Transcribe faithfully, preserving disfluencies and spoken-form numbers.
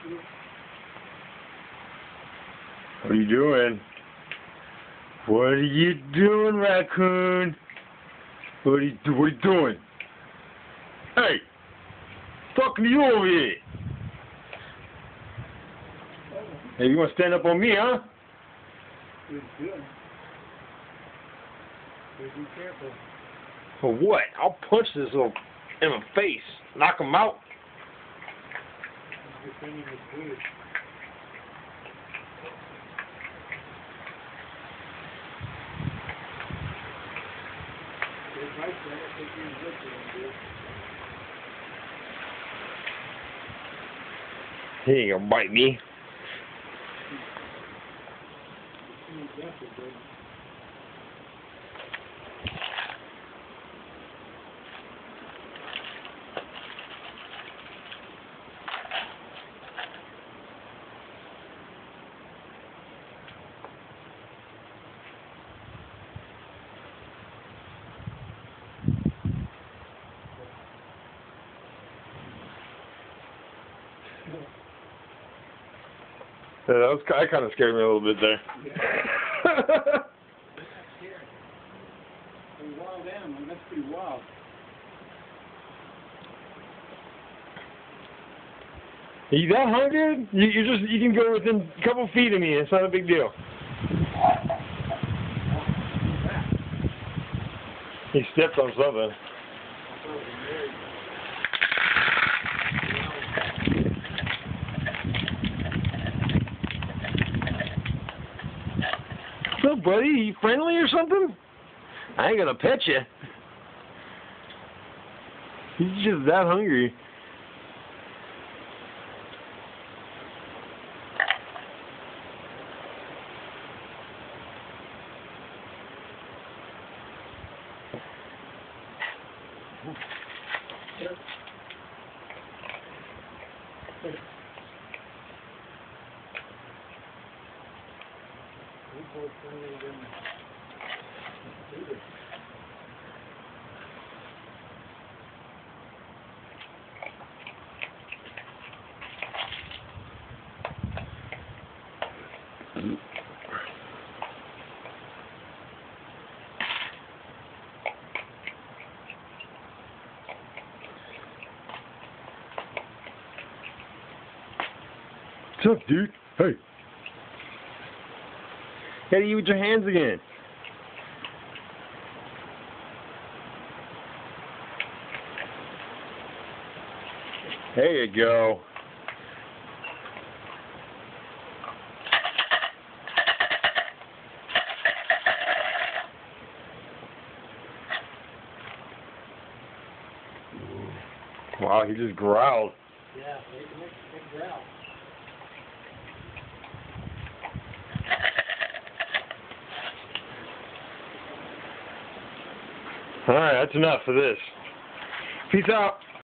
What are you doing? What are you doing, Raccoon? What are you, do what are you doing? Hey! Talking to you over here! Hey, you want to stand up on me, huh? Good, good. Be careful. For what? I'll punch this little in the face. Knock him out. Good thing it's good. He ain't gonna bite me. Yeah, that was that kind of scared me a little bit there. Yeah. Pretty wild animal. That's pretty wild. Are you that hungry? You, you just you can go within a couple feet of me. It's not a big deal. He stepped on something. What's up, buddy? You friendly or something? I ain't gonna pet you. He's just that hungry. What's up, dude? Hey. Gotta eat with your hands again. There you go. Wow, he just growled. Yeah, big, big, big growl. Alright, that's enough for this. Peace out.